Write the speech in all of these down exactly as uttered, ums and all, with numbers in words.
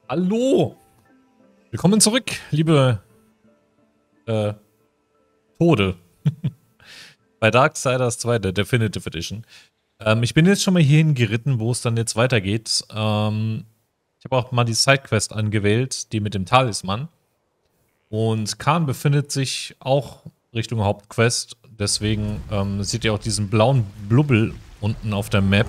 Hallo! Willkommen zurück, liebe äh, Tode. Bei Darksiders zwei, der Definitive Edition. Ähm, ich bin jetzt schon mal hierhin geritten, wo es dann jetzt weitergeht. Ähm, ich habe auch mal die Sidequest angewählt, die mit dem Talisman. Und Khan befindet sich auch Richtung Hauptquest. Deswegen ähm, seht ihr auch diesen blauen Blubbel unten auf der Map.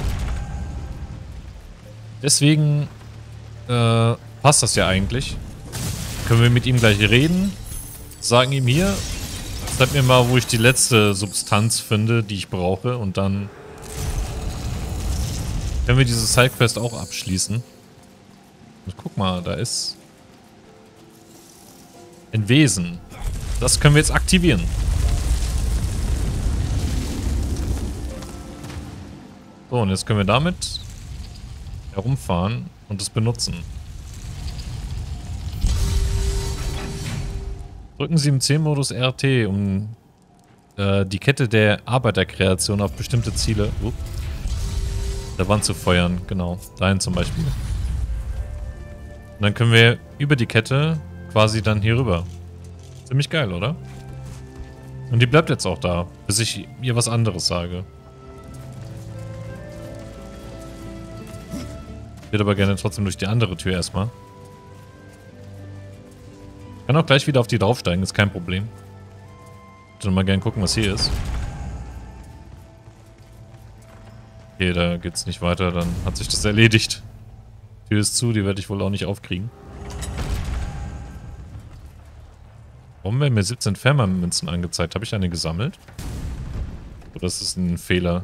Deswegen äh, passt das ja eigentlich. Können wir mit ihm gleich reden. Sagen ihm hier, zeig mir mal, wo ich die letzte Substanz finde, die ich brauche. Und dann können wir diese Sidequest auch abschließen. Und guck mal, da ist ein Wesen. Das können wir jetzt aktivieren. So, und jetzt können wir damit herumfahren und es benutzen. Drücken Sie im C-Modus R T, um äh, die Kette der Arbeiterkreation auf bestimmte Ziele uh, der Wand zu feuern. Genau, dahin zum Beispiel. Und dann können wir über die Kette quasi dann hier rüber. Ziemlich geil, oder? Und die bleibt jetzt auch da, bis ich ihr was anderes sage. Ich würde aber gerne trotzdem durch die andere Tür erstmal. Ich kann auch gleich wieder auf die draufsteigen, ist kein Problem. Ich würde mal gerne gucken, was hier ist. Okay, da geht's nicht weiter, dann hat sich das erledigt. Die Tür ist zu, die werde ich wohl auch nicht aufkriegen. Warum werden mir siebzehn Fährmann-Münzen angezeigt? Habe ich eine gesammelt? Oder ist das ein Fehler?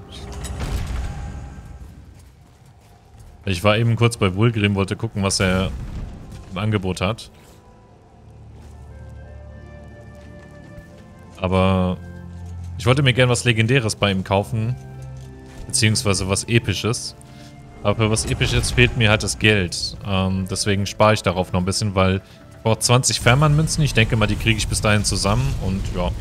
Ich war eben kurz bei Wulgrim, wollte gucken, was er im Angebot hat. Aber ich wollte mir gern was Legendäres bei ihm kaufen. Beziehungsweise was Episches. Aber für was Episches fehlt mir halt das Geld. Ähm, deswegen spare ich darauf noch ein bisschen, weil ich brauche zwanzig Fährmann-Münzen. Ich denke mal, die kriege ich bis dahin zusammen. Und ja.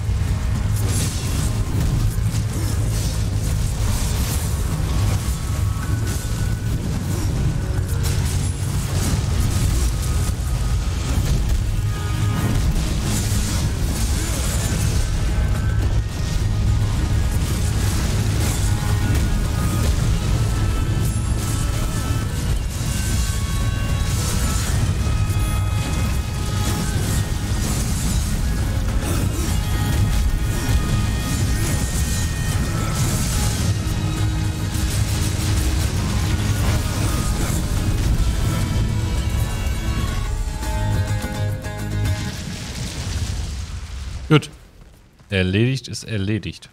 Gut. Erledigt ist erledigt.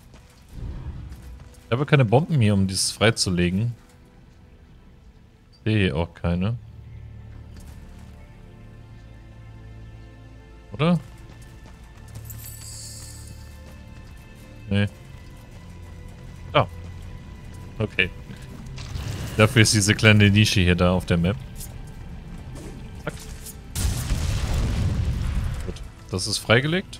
Ich habe keine Bomben hier, um dieses freizulegen. Ich sehe hier auch keine. Oder? Nee. Ah. Okay. Dafür ist diese kleine Nische hier da auf der Map. Zack. Gut. Das ist freigelegt.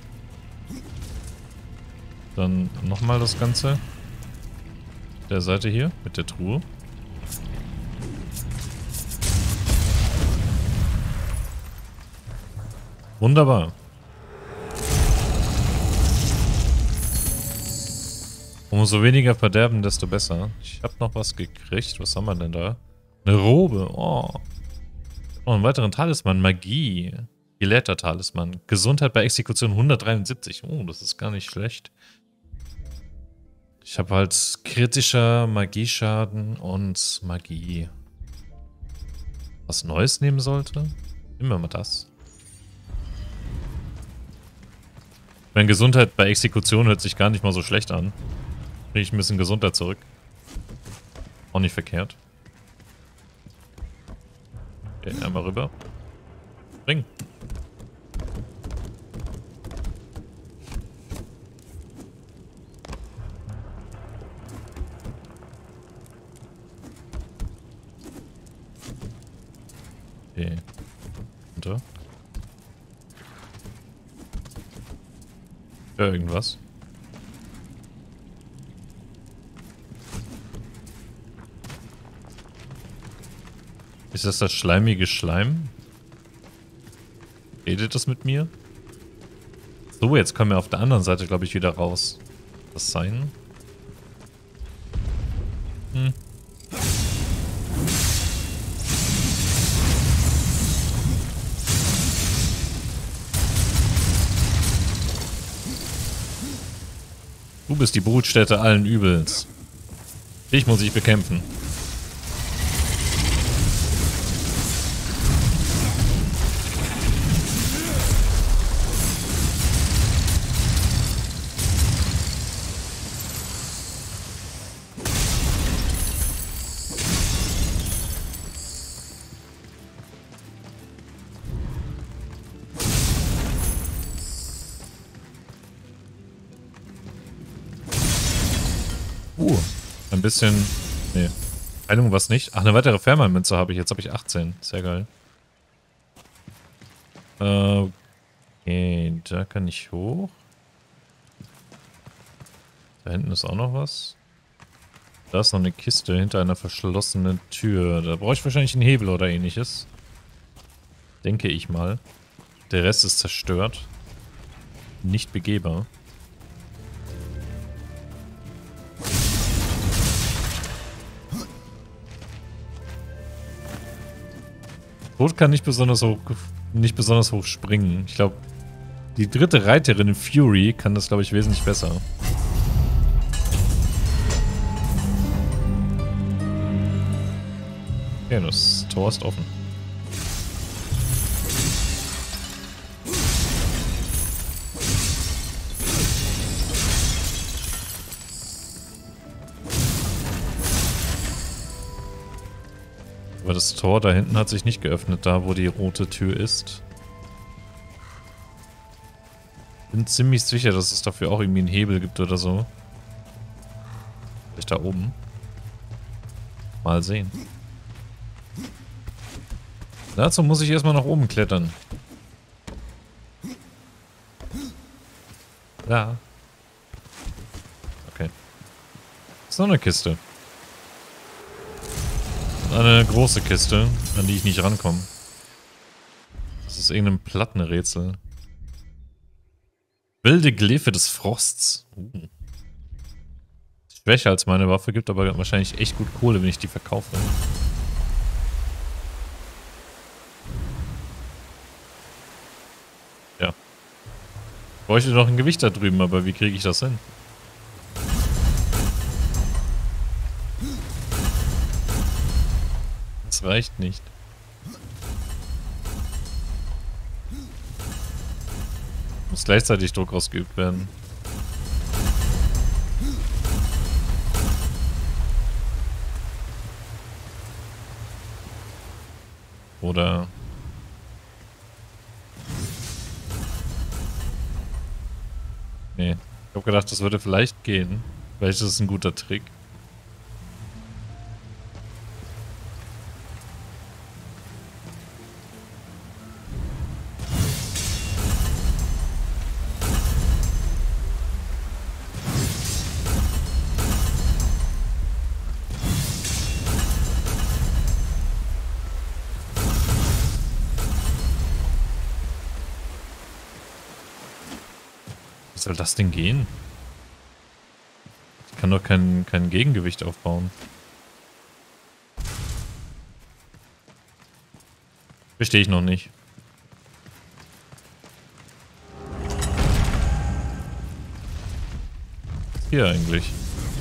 Dann nochmal das Ganze. Der Seite hier mit der Truhe. Wunderbar. Umso weniger Verderben, desto besser. Ich habe noch was gekriegt. Was haben wir denn da? Eine Robe. Oh. Oh, einen weiteren Talisman. Magie. Gelehrter Talisman. Gesundheit bei Exekution hundertdreiundsiebzig. Oh, das ist gar nicht schlecht. Ich habe halt kritischer Magieschaden und Magie. Was Neues nehmen sollte? Nehmen wir mal das. Meine Gesundheit bei Exekution hört sich gar nicht mal so schlecht an. Kriege ich ein bisschen Gesundheit zurück. Auch nicht verkehrt. Okay, einmal rüber. Bring. Okay. Runter. Ja, irgendwas. Ist das das schleimige Schleim? Redet das mit mir? So, jetzt kommen wir auf der anderen Seite, glaube ich, wieder raus. Das sein? Hm. Du bist die Brutstätte allen Übels. Dich muss ich bekämpfen. Uh, ein bisschen... Nee. Heilung was nicht. Ach, eine weitere Fährmann-Münze habe ich. Jetzt habe ich achtzehn. Sehr geil. Okay, da kann ich hoch. Da hinten ist auch noch was. Da ist noch eine Kiste hinter einer verschlossenen Tür. Da brauche ich wahrscheinlich einen Hebel oder ähnliches. Denke ich mal. Der Rest ist zerstört. Nicht begehbar. Tod kann nicht besonders hoch, nicht besonders hoch springen. Ich glaube, die dritte Reiterin in Fury kann das, glaube ich, wesentlich besser. Okay, das Tor ist offen. Aber das Tor da hinten hat sich nicht geöffnet, da wo die rote Tür ist. Bin ziemlich sicher, dass es dafür auch irgendwie einen Hebel gibt oder so. Vielleicht da oben. Mal sehen. Dazu muss ich erstmal nach oben klettern. Da. Okay. Ist noch eine Kiste. Eine große Kiste, an die ich nicht rankomme. Das ist irgendein Plattenrätsel. Wilde Glyphe des Frosts. Uh. Schwächer als meine Waffe, gibt aber wahrscheinlich echt gut Kohle, wenn ich die verkaufe. Ja. Ich bräuchte noch ein Gewicht da drüben, aber wie kriege ich das hin? Das reicht nicht. Muss gleichzeitig Druck ausgeübt werden. Oder... Nee. Ich hab gedacht, das würde vielleicht gehen. Vielleicht ist es ein guter Trick. Wie soll das denn gehen? Ich kann doch kein, kein Gegengewicht aufbauen. Verstehe ich noch nicht. Hier eigentlich.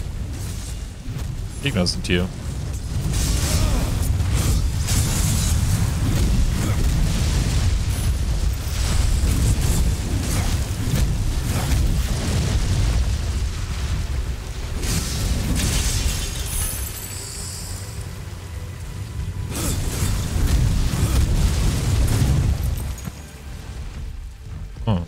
Gegner sind hier. Oh.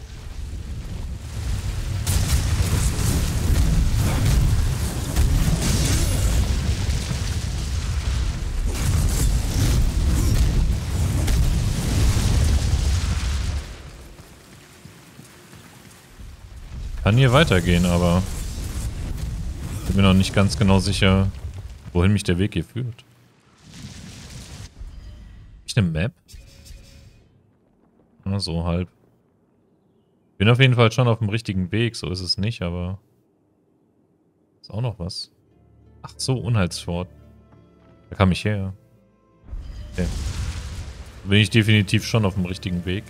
Kann hier weitergehen, aber ich bin mir noch nicht ganz genau sicher, wohin mich der Weg hier führt. Ist eine Map? Na, so halb. Bin auf jeden Fall schon auf dem richtigen Weg, so ist es nicht, aber... Ist auch noch was. Ach so, Unheilsfort. Da kam ich her. Okay. Da bin ich definitiv schon auf dem richtigen Weg.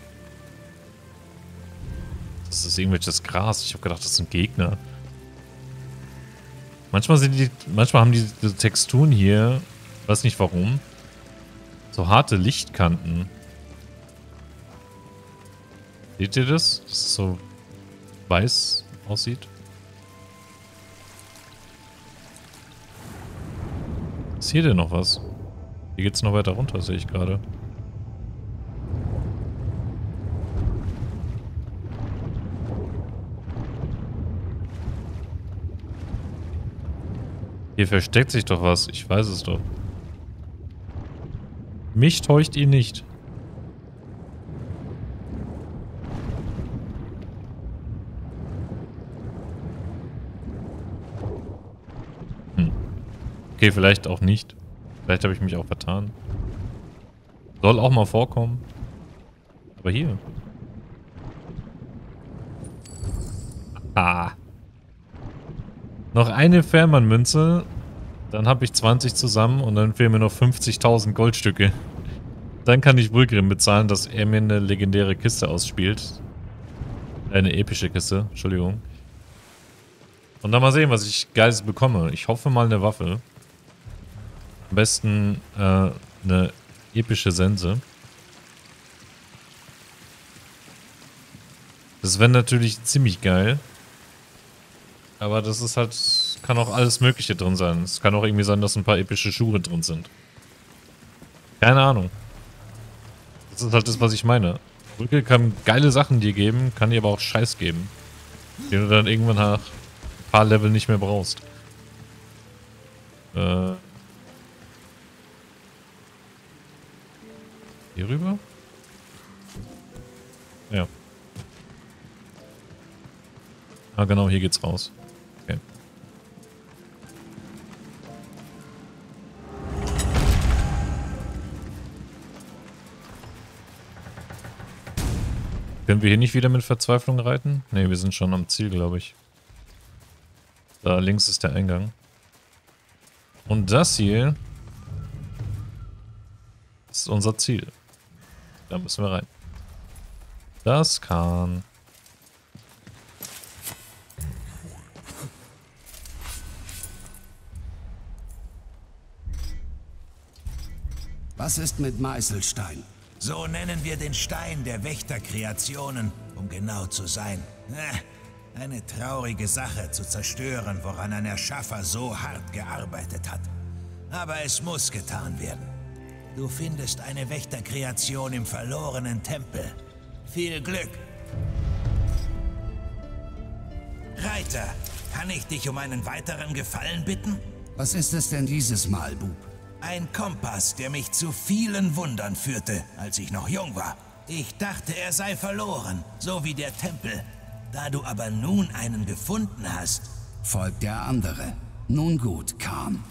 Das ist irgendwelches Gras. Ich habe gedacht, das sind Gegner. Manchmal sind die, manchmal haben die, diese Texturen hier, weiß nicht warum, so harte Lichtkanten. Seht ihr das? Dass es so weiß aussieht? Ist hier denn noch was? Hier geht's noch weiter runter, sehe ich gerade. Hier versteckt sich doch was. Ich weiß es doch. Mich täuscht ihr nicht. Hm. Okay, vielleicht auch nicht. Vielleicht habe ich mich auch vertan. Soll auch mal vorkommen. Aber hier. Ah. Noch eine Fährmann-Münze, dann habe ich zwanzig zusammen und dann fehlen mir noch fünfzigtausend Goldstücke. Dann kann ich Vulgrim bezahlen, dass er mir eine legendäre Kiste ausspielt. Eine epische Kiste, Entschuldigung. Und dann mal sehen, was ich Geiles bekomme. Ich hoffe mal eine Waffe. Am besten äh, eine epische Sense. Das wäre natürlich ziemlich geil. Aber das ist halt, kann auch alles Mögliche drin sein. Es kann auch irgendwie sein, dass ein paar epische Schuhe drin sind. Keine Ahnung. Das ist halt das, was ich meine. Brücke kann geile Sachen dir geben, kann dir aber auch Scheiß geben. Den du dann irgendwann nach ein paar Level nicht mehr brauchst. Äh. Hier rüber? Ja. Ah, genau, hier geht's raus. Okay. Können wir hier nicht wieder mit Verzweiflung reiten? Ne, wir sind schon am Ziel, glaube ich. Da links ist der Eingang. Und das hier ist unser Ziel. Da müssen wir rein. Das kann... Was ist mit Meißelstein? So nennen wir den Stein der Wächterkreationen, um genau zu sein. Eine traurige Sache zu zerstören, woran ein Erschaffer so hart gearbeitet hat. Aber es muss getan werden. Du findest eine Wächterkreation im verlorenen Tempel. Viel Glück! Reiter, kann ich dich um einen weiteren Gefallen bitten? Was ist es denn dieses Mal, Bub? Ein Kompass, der mich zu vielen Wundern führte, als ich noch jung war. Ich dachte, er sei verloren, so wie der Tempel. Da du aber nun einen gefunden hast... Folgt der andere. Nun gut, Khan.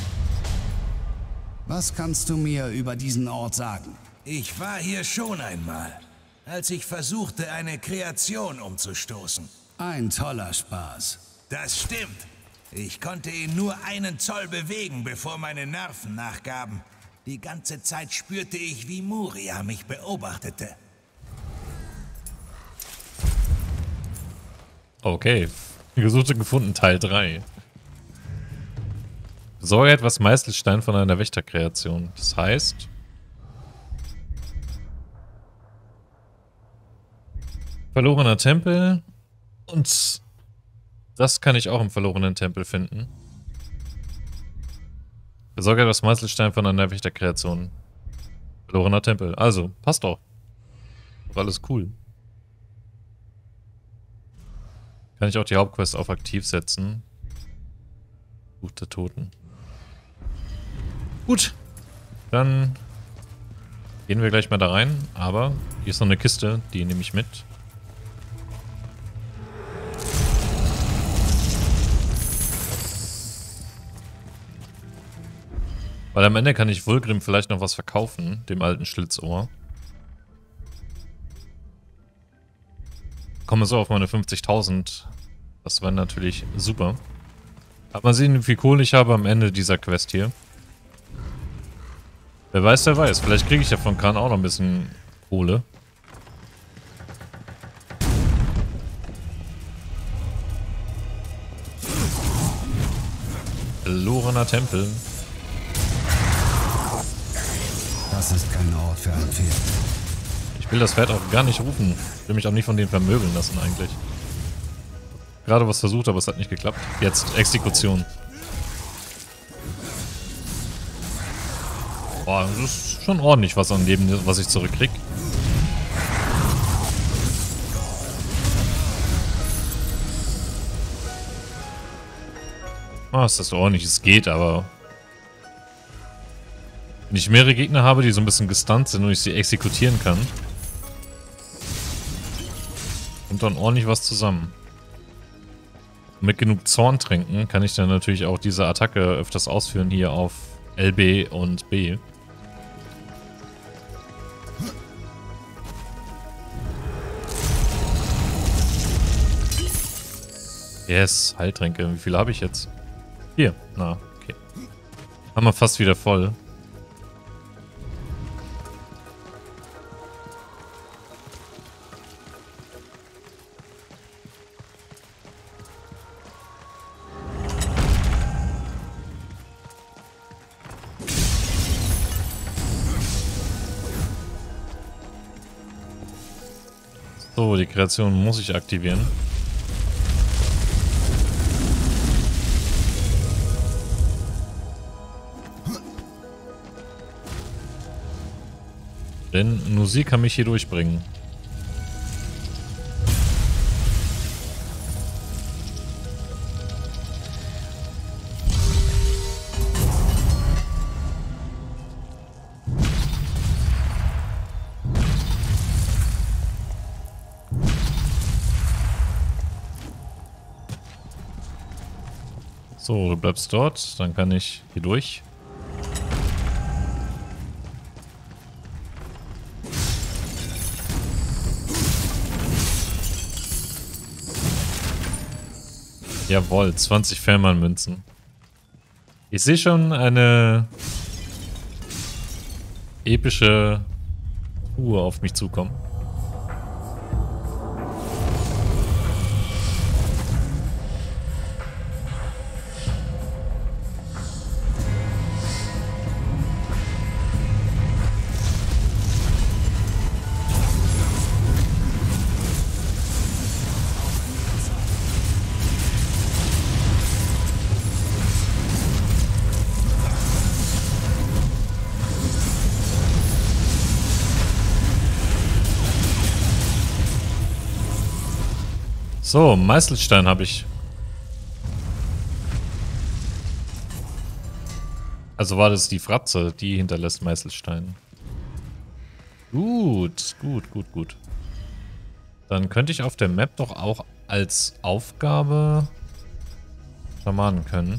Was kannst du mir über diesen Ort sagen? Ich war hier schon einmal, als ich versuchte, eine Kreation umzustoßen. Ein toller Spaß. Das stimmt. Ich konnte ihn nur einen Zoll bewegen, bevor meine Nerven nachgaben. Die ganze Zeit spürte ich, wie Muria mich beobachtete. Okay. Gesucht und gefunden, Teil drei. Besorge etwas Meißelstein von einer Wächterkreation. Das heißt... Verlorener Tempel. Und... Das kann ich auch im verlorenen Tempel finden. Besorge etwas Meißelstein von einer Wächterkreation. Verlorener Tempel. Also, passt doch. Doch alles cool. Kann ich auch die Hauptquest auf aktiv setzen. Buch der Toten. Gut. Dann gehen wir gleich mal da rein. Aber hier ist noch eine Kiste, die nehme ich mit. Weil am Ende kann ich Vulgrim vielleicht noch was verkaufen, dem alten Schlitzohr. Komme so auf meine fünfzigtausend. Das wäre natürlich super. Aber mal sehen, wie viel Kohle ich habe am Ende dieser Quest hier. Wer weiß, wer weiß. Vielleicht kriege ich ja von Khan auch noch ein bisschen Kohle. Verlorener Tempel. Das ist kein Ort für ein Pferd. Ich will das Pferd auch gar nicht rufen. Ich will mich auch nicht von denen vermöbeln lassen eigentlich. Gerade was versucht, aber es hat nicht geklappt. Jetzt Exekution. Boah, das ist schon ordentlich was an Leben, was ich zurückkrieg. Ah, ist das ordentlich, es geht, aber wenn ich mehrere Gegner habe, die so ein bisschen gestunt sind und ich sie exekutieren kann, kommt dann ordentlich was zusammen. Und mit genug Zorntränken kann ich dann natürlich auch diese Attacke öfters ausführen hier auf L B und B. Yes, Heiltränke. Wie viele habe ich jetzt? Hier. Na, okay. Haben wir fast wieder voll. So, die Kreation muss ich aktivieren. Denn nur sie kann mich hier durchbringen. So, du bleibst dort, dann kann ich hier durch. Jawohl, zwanzig Fährmann-Münzen. Ich sehe schon eine epische Uhr auf mich zukommen. So, Meißelstein habe ich. Also war das die Fratze, die hinterlässt Meißelstein. Gut, gut, gut, gut. Dann könnte ich auf der Map doch auch als Aufgabe Schamanen können.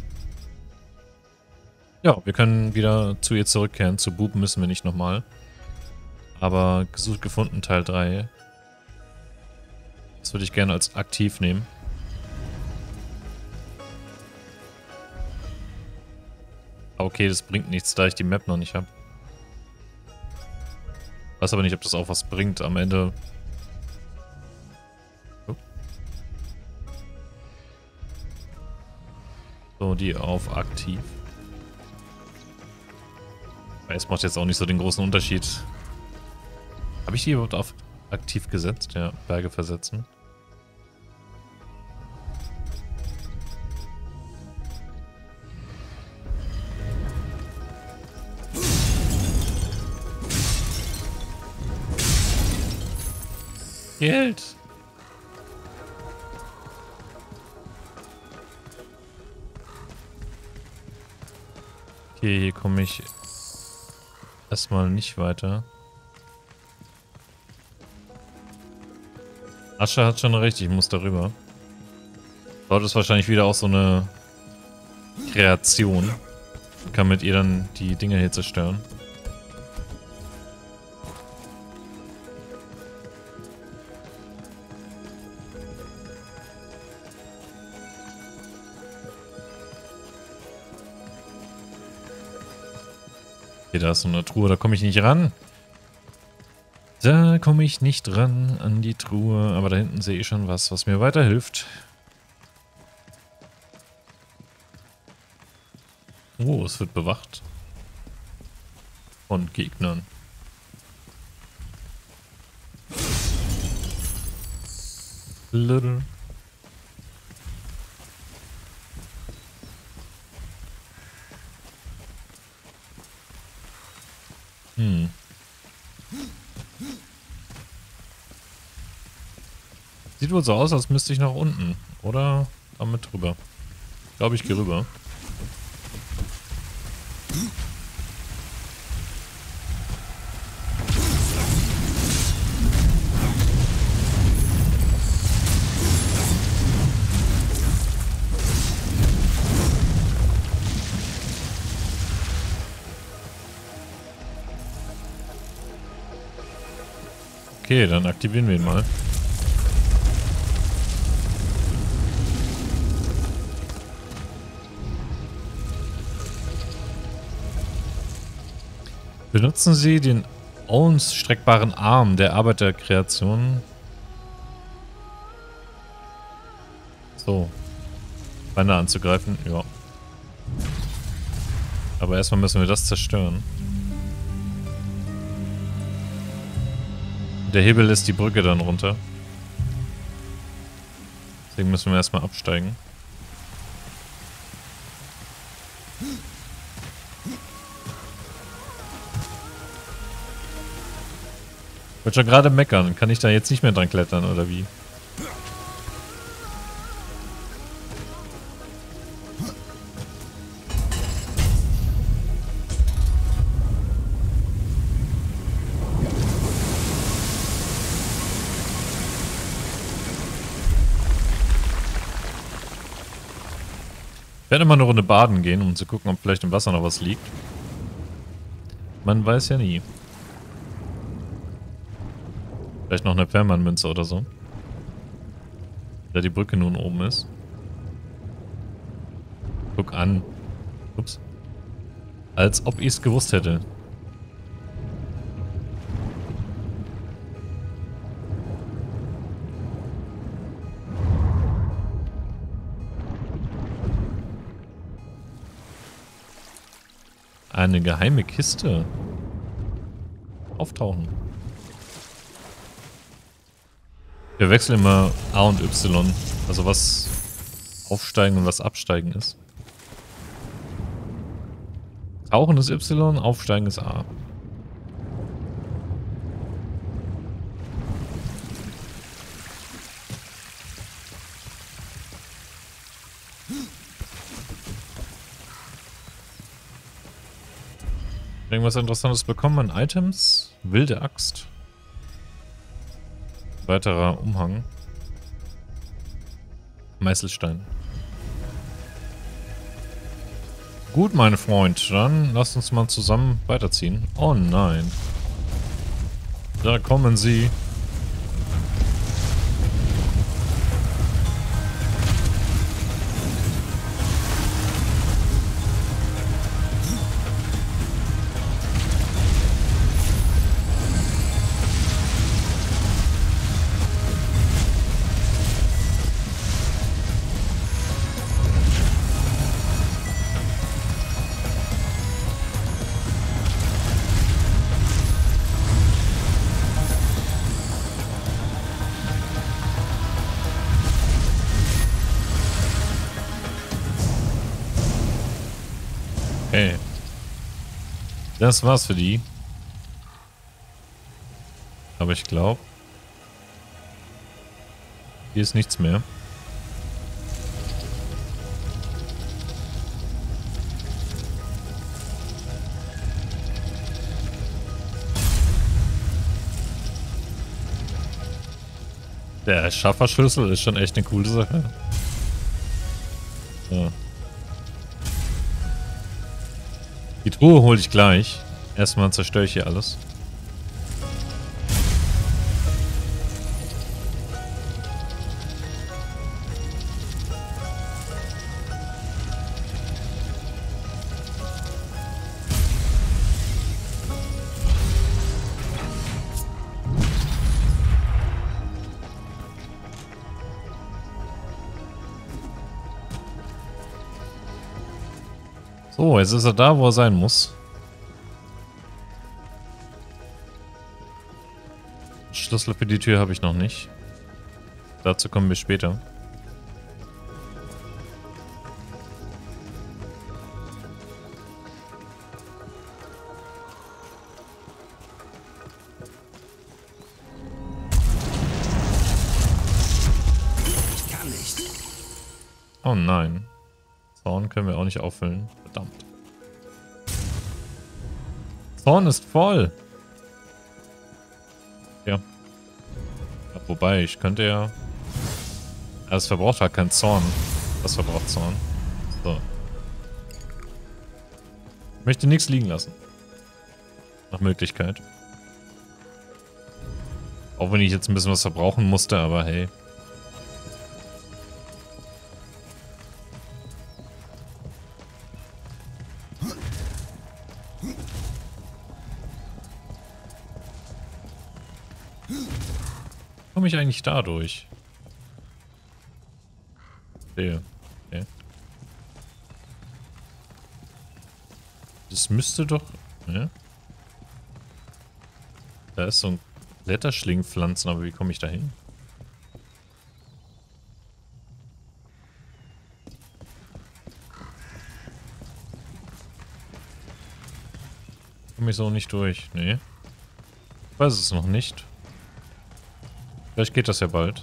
Ja, wir können wieder zu ihr zurückkehren. Zu Bub müssen wir nicht nochmal. Aber gesucht gefunden Teil drei. Das würde ich gerne als aktiv nehmen. Okay, das bringt nichts, da ich die Map noch nicht habe. Weiß aber nicht, ob das auch was bringt am Ende. Oh. So, die auf aktiv. Es macht jetzt auch nicht so den großen Unterschied. Habe ich die überhaupt auf aktiv gesetzt? Ja, Berge versetzen. Geld! Okay, hier komme ich erstmal nicht weiter. Asche hat schon recht, ich muss darüber. Dort ist wahrscheinlich wieder auch so eine Kreation. kann mit ihr dann die Dinger hier zerstören. Okay, da ist so eine Truhe, da komme ich nicht ran. Da komme ich nicht ran an die Truhe, aber da hinten sehe ich schon was, was mir weiterhilft. Oh, es wird bewacht. Von Gegnern. Little. Hm. Sieht wohl so aus, als müsste ich nach unten. Oder damit drüber. Ich glaube, ich gehe rüber. Okay, dann aktivieren wir ihn mal. Benutzen Sie den ausstreckbaren Arm der Arbeiterkreation. So. Feinde anzugreifen, ja. Aber erstmal müssen wir das zerstören. Der Hebel lässt die Brücke dann runter. Deswegen müssen wir erstmal absteigen. Ich wollte schon gerade meckern. Kann ich da jetzt nicht mehr dran klettern, oder wie? Ich werde mal eine Runde baden gehen, um zu gucken, ob vielleicht im Wasser noch was liegt. Man weiß ja nie. Vielleicht noch eine Fährmannmünze oder so. Da die Brücke nun oben ist. Guck an. Ups. Als ob ich es gewusst hätte. Eine geheime Kiste. Auftauchen. Wir wechseln immer A und Y. Also was aufsteigen und was absteigen ist. Tauchen ist Y, aufsteigen ist A. Irgendwas Interessantes bekommen an Items. Wilde Axt. Weiterer Umhang. Meißelstein. Gut, mein Freund. Dann lasst uns mal zusammen weiterziehen. Oh nein. Da kommen sie. Okay. Das war's für die. Aber ich glaube, hier ist nichts mehr. Der Schafferschlüssel ist schon echt eine coole Sache. So. Die Truhe hole ich gleich. Erstmal zerstöre ich hier alles. So, jetzt ist er da, wo er sein muss. Schlüssel für die Tür habe ich noch nicht. Dazu kommen wir später. Ich kann nicht. Oh nein. Zorn können wir auch nicht auffüllen. Verdammt. Zorn ist voll. Ja. Ja, wobei, ich könnte ja... Ja, es verbraucht halt keinen Zorn. Das verbraucht Zorn. So. Ich möchte nichts liegen lassen. Nach Möglichkeit. Auch wenn ich jetzt ein bisschen was verbrauchen musste, aber hey. Komme ich eigentlich dadurch? Sehe. Okay. Das müsste doch... Ja? Da ist so ein Blätterschlingpflanzen, aber wie komme ich da hin? Komme ich so nicht durch? Nee. Ich weiß es noch nicht. Vielleicht geht das ja bald.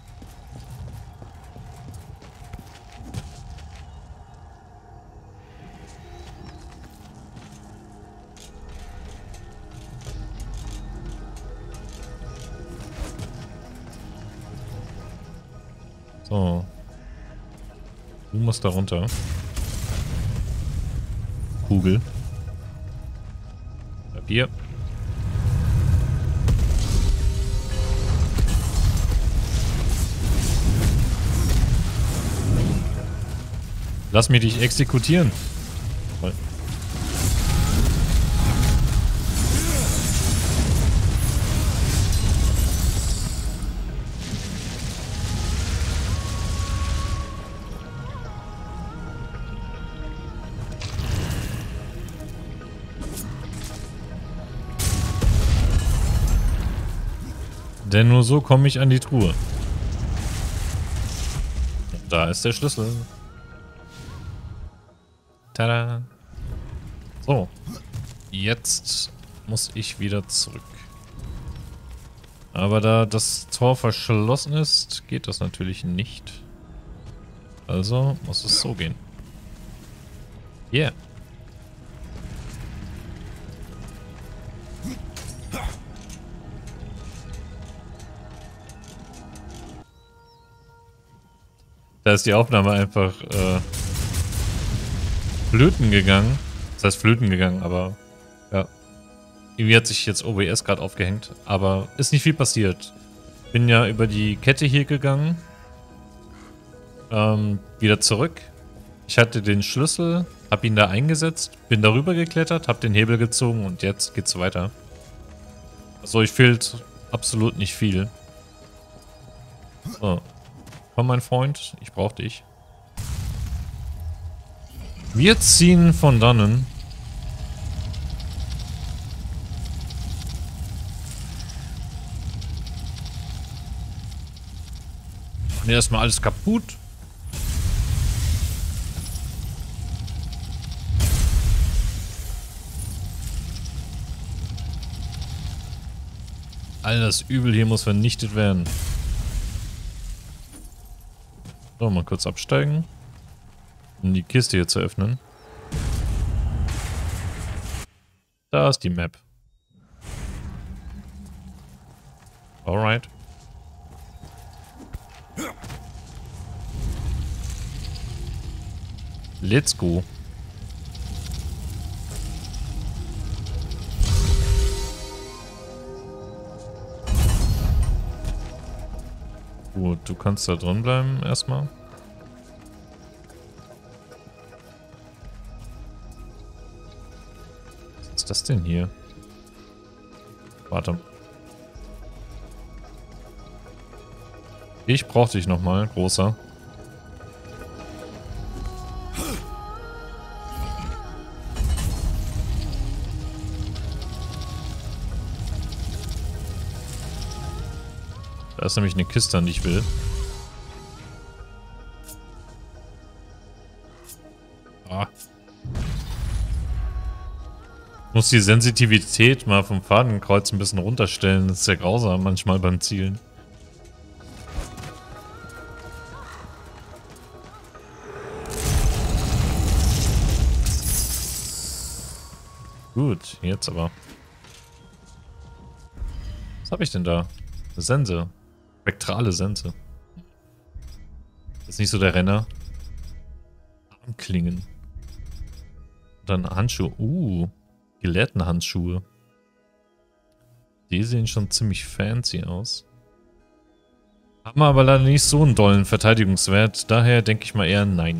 So. Du musst da runter. Kugel. Papier. Lass mich dich exekutieren. Toll. Denn nur so komme ich an die Truhe. Da ist der Schlüssel. Tada. So. Jetzt muss ich wieder zurück. Aber da das Tor verschlossen ist, geht das natürlich nicht. Also muss es so gehen. Yeah. Da ist die Aufnahme einfach äh, flöten gegangen. Das heißt flöten gegangen, aber ja. Irgendwie hat sich jetzt O B S gerade aufgehängt, aber ist nicht viel passiert. Bin ja über die Kette hier gegangen. Ähm, wieder zurück. Ich hatte den Schlüssel, habe ihn da eingesetzt, bin darüber geklettert, habe den Hebel gezogen und jetzt geht's weiter. Also ich fehlt absolut nicht viel. So. Komm, mein Freund, ich brauche dich. Wir ziehen von dannen. Und erstmal alles kaputt. All das Übel hier muss vernichtet werden. So, mal kurz absteigen. Um die Kiste hier zu öffnen. Da ist die Map. Alright. Let's go. Gut, du kannst da drin bleiben erstmal. Was ist das denn hier? Warte. Ich brauch dich nochmal, großer. Da ist nämlich eine Kiste, an die ich will. Ah. Ich muss die Sensitivität mal vom Fadenkreuz ein bisschen runterstellen. Das ist ja grausam manchmal beim Zielen. Gut, jetzt aber. Was habe ich denn da? Eine Sense. Spektrale Sense. Das ist nicht so der Renner. Armklingen. Und dann Handschuhe. Uh, gelehrten Handschuhe. Die sehen schon ziemlich fancy aus. Haben aber leider nicht so einen dollen Verteidigungswert. Daher denke ich mal eher nein.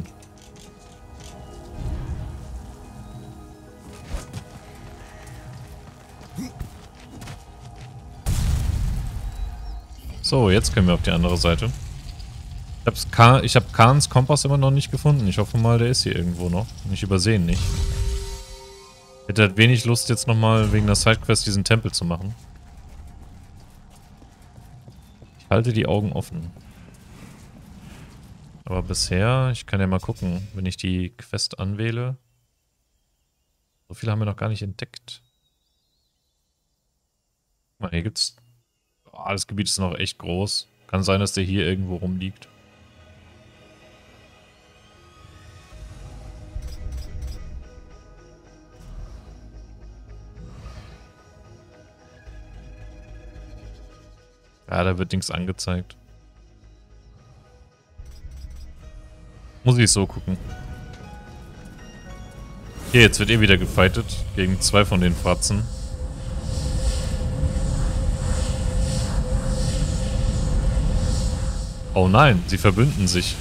So, jetzt können wir auf die andere Seite. Ich habe ich hab Kahns Kompass immer noch nicht gefunden. Ich hoffe mal, der ist hier irgendwo noch. Ich übersehe ihn nicht. Ich hätte halt wenig Lust, jetzt nochmal wegen der Sidequest diesen Tempel zu machen. Ich halte die Augen offen. Aber bisher, ich kann ja mal gucken, wenn ich die Quest anwähle. So viel haben wir noch gar nicht entdeckt. Guck mal, hier gibt's... Oh, das Gebiet ist noch echt groß. Kann sein, dass der hier irgendwo rumliegt. Ja, da wird nichts angezeigt. Muss ich so gucken. Hier, jetzt wird eh wieder gefightet gegen zwei von den Fratzen. Oh nein, sie verbünden sich.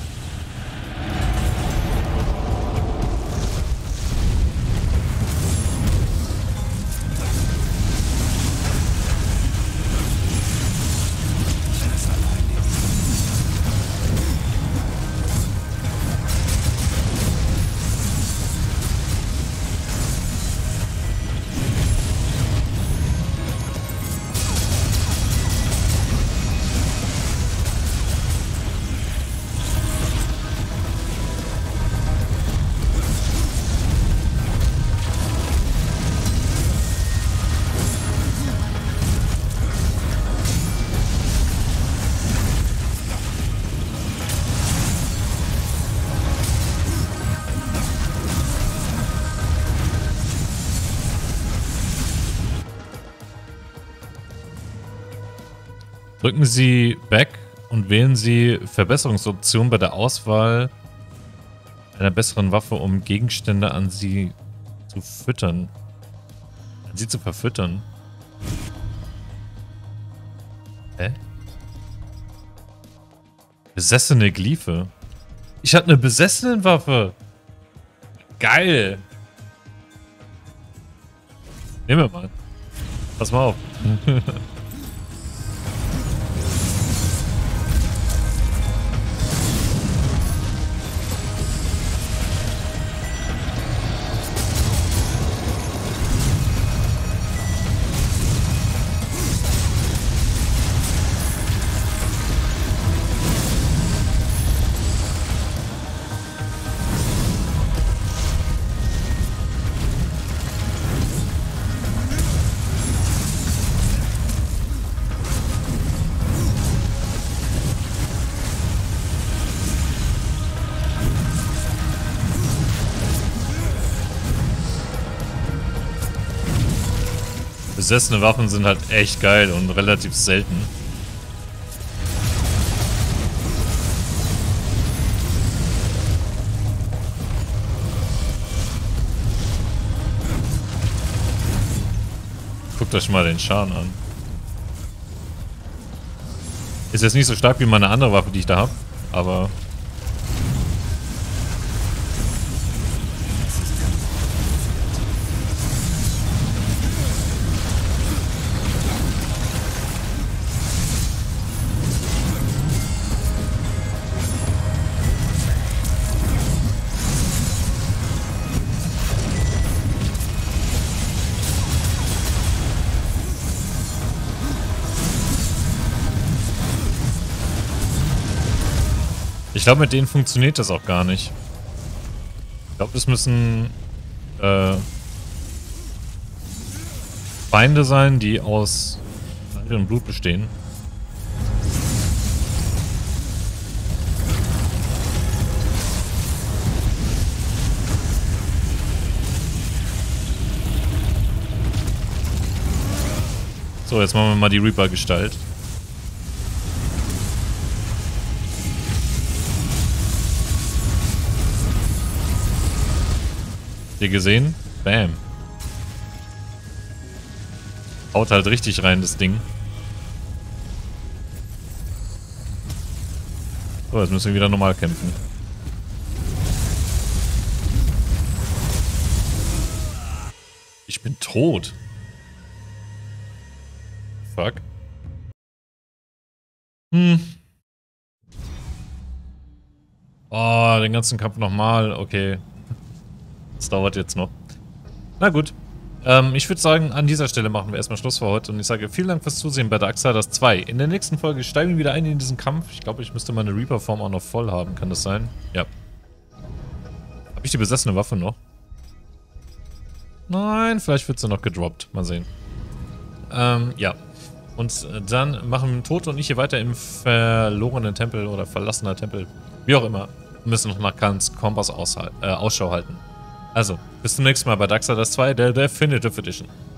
Drücken Sie Back und wählen Sie Verbesserungsoption bei der Auswahl einer besseren Waffe, um Gegenstände an Sie zu füttern. An Sie zu verfüttern. Hä? Besessene Glyphe. Ich hatte eine besessene Waffe. Geil. Nehmen wir mal. Pass mal auf. Besessene Waffen sind halt echt geil und relativ selten. Guckt euch mal den Schaden an. Ist jetzt nicht so stark wie meine andere Waffe, die ich da habe, aber... Ich glaube, mit denen funktioniert das auch gar nicht. Ich glaube, das müssen äh, Feinde sein, die aus Fleisch und Blut bestehen. So, jetzt machen wir mal die Reaper-Gestalt. Gesehen? Bam. Haut halt richtig rein, das Ding. So, jetzt müssen wir wieder normal kämpfen. Ich bin tot. Fuck. Hm. Oh, den ganzen Kampf nochmal. Okay. Das dauert jetzt noch. Na gut. Ähm, ich würde sagen, an dieser Stelle machen wir erstmal Schluss für heute. Und ich sage vielen Dank fürs Zusehen bei Darksiders zwei. In der nächsten Folge steigen wir wieder ein in diesen Kampf. Ich glaube, ich müsste meine Reaper-Form auch noch voll haben. Kann das sein? Ja. Habe ich die besessene Waffe noch? Nein, vielleicht wird sie noch gedroppt. Mal sehen. Ähm, ja. Und dann machen Tod und ich hier weiter im verlorenen Tempel oder verlassener Tempel. Wie auch immer. Wir müssen noch nach Khans Kompass äh, Ausschau halten. Also, bis zum nächsten Mal bei Darksiders zwei, der Definitive Edition.